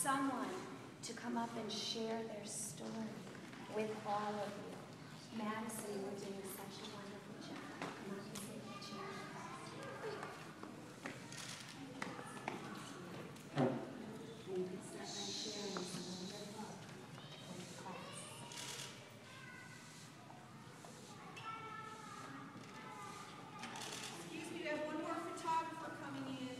someone to come up and share their story with all of you. Madison, you're doing such a wonderful job. Come on and sit in the chair. And you can start by sharing some of your love with the class. Excuse me, we have one more photographer coming in.